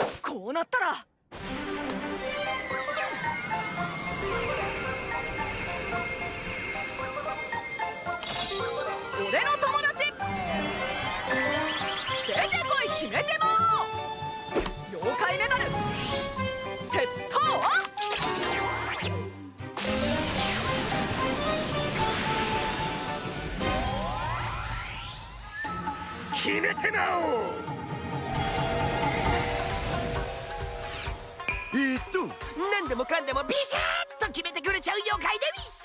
こうなったら俺の友達出てこい決めても妖怪メダル窃盗決めてまおう。何でもかんでもビシャッと決めてくれちゃう妖怪でミス。